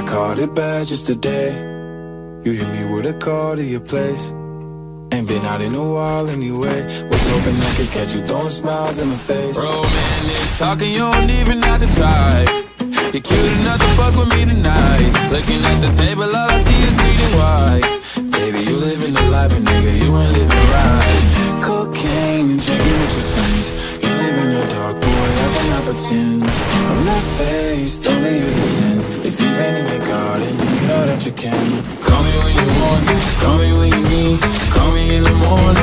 I caught it bad just today. You hit me with a call to your place. Ain't been out in a while anyway. Was hoping I could catch you throwing smiles in my face. Romantic talking, you don't even have to try. You're cute enough to fuck with me tonight. Looking at the table, all I see is bleeding white. Baby, you living the life, but nigga, you ain't living right. Cocaine and drinking with your friends. You live in the dark, boy, I cannot pretend. I'm not faced, only you to sin. If you've any my garden, you know that you can. Call me when you want, call me when you need. Call me in the morning,